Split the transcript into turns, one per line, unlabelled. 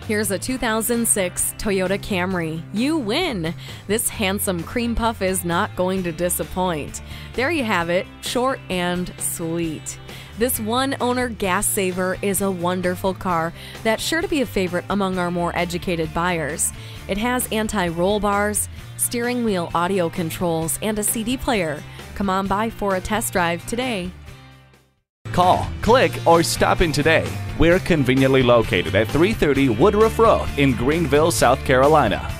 Here's a 2006 Toyota Camry. You win! This handsome cream puff is not going to disappoint. There you have it, short and sweet. This one-owner gas saver is a wonderful car that's sure to be a favorite among our more educated buyers. It has anti-roll bars, steering wheel audio controls, and a CD player. Come on by for a test drive today.
Call, click, or stop in today. We're conveniently located at 330 Woodruff Road in Greenville, South Carolina.